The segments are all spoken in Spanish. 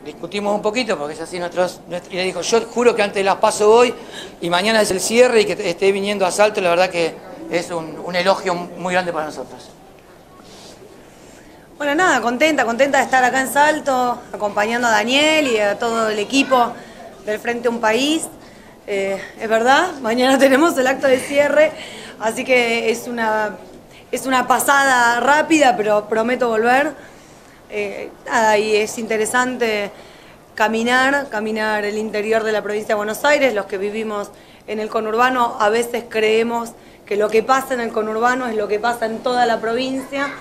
discutimos un poquito, porque es así y le dijo, yo juro que antes de las PASO voy, y mañana es el cierre, y que esté viniendo a Salto, la verdad que es un elogio muy grande para nosotros. Bueno, nada, contenta de estar acá en Salto, acompañando a Daniel y a todo el equipo del Frente Un País. Es verdad, mañana tenemos el acto de cierre, así que es una pasada rápida, pero prometo volver. Nada, y es interesante caminar el interior de la provincia de Buenos Aires. Los que vivimos en el conurbano a veces creemos que lo que pasa en el conurbano es lo que pasa en toda la provincia.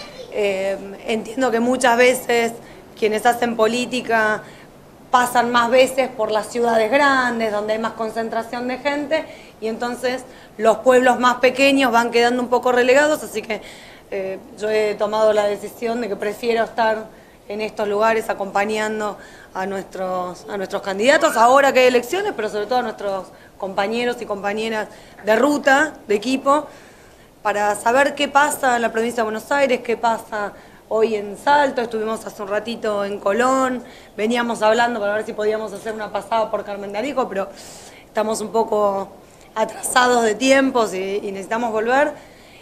Entiendo que muchas veces quienes hacen política pasan más veces por las ciudades grandes, donde hay más concentración de gente, y entonces los pueblos más pequeños van quedando un poco relegados, así que yo he tomado la decisión de que prefiero estar en estos lugares acompañando a nuestros candidatos, ahora que hay elecciones, pero sobre todo a nuestros compañeros y compañeras de ruta, de equipo, para saber qué pasa en la provincia de Buenos Aires, qué pasa hoy en Salto. Estuvimos hace un ratito en Colón, veníamos hablando para ver si podíamos hacer una pasada por Carmen de Arico, pero estamos un poco atrasados de tiempos y necesitamos volver.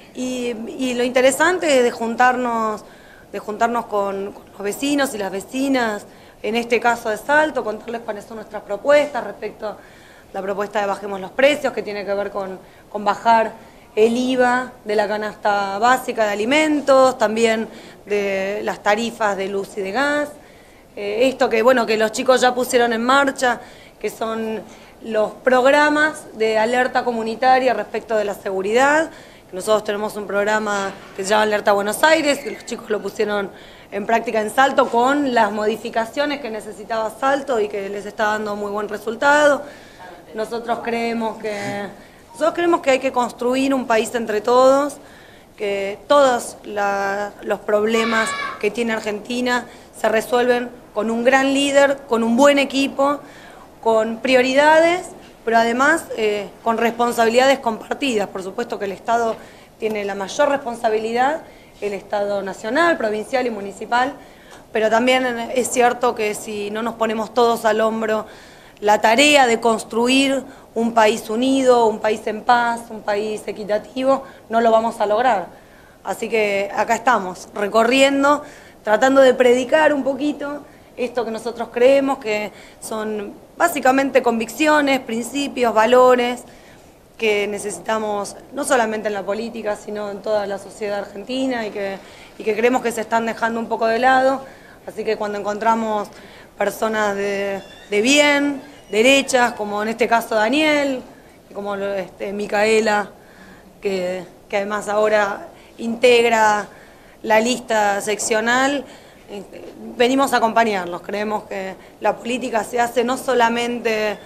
Y lo interesante es de juntarnos con los vecinos y las vecinas, en este caso de Salto, contarles cuáles son nuestras propuestas respecto a la propuesta de Bajemos los Precios, que tiene que ver con bajar el IVA de la canasta básica de alimentos, también de las tarifas de luz y de gas. Esto que los chicos ya pusieron en marcha, que son los programas de alerta comunitaria respecto de la seguridad. Nosotros tenemos un programa que se llama Alerta Buenos Aires, que los chicos lo pusieron en práctica en Salto con las modificaciones que necesitaba Salto y que les está dando muy buen resultado. Nosotros creemos que hay que construir un país entre todos, que todos los problemas que tiene Argentina se resuelven con un gran líder, con un buen equipo, con prioridades, pero además con responsabilidades compartidas. Por supuesto que el Estado tiene la mayor responsabilidad, el Estado nacional, provincial y municipal, pero también es cierto que si no nos ponemos todos al hombro la tarea de construir un país unido, un país en paz, un país equitativo, no lo vamos a lograr. Así que acá estamos, recorriendo, tratando de predicar un poquito esto que nosotros creemos, que son básicamente convicciones, principios, valores, que necesitamos no solamente en la política, sino en toda la sociedad argentina y que creemos que se están dejando un poco de lado. Así que cuando encontramos personas de bien, derechas, como en este caso Daniel, como Micaela, que además ahora integra la lista seccional, venimos a acompañarlos. Creemos que la política se hace no solamente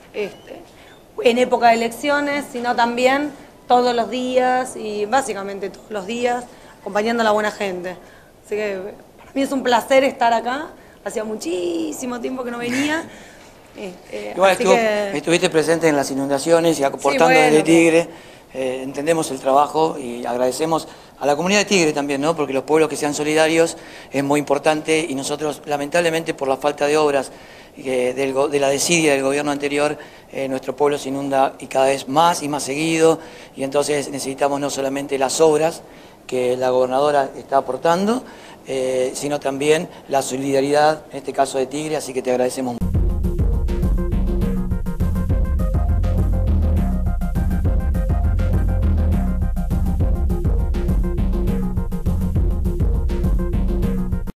en época de elecciones, sino también todos los días y básicamente todos los días acompañando a la buena gente. Así que para mí es un placer estar acá, hacía muchísimo tiempo que no venía. Igual estuviste presente en las inundaciones y aportando desde Tigre. Entendemos el trabajo y agradecemos a la comunidad de Tigre también, ¿no? Porque los pueblos que sean solidarios es muy importante y nosotros, lamentablemente, por la falta de obras de la desidia del gobierno anterior, nuestro pueblo se inunda y cada vez más y más seguido, y entonces necesitamos no solamente las obras que la gobernadora está aportando, sino también la solidaridad, en este caso de Tigre, así que te agradecemos mucho.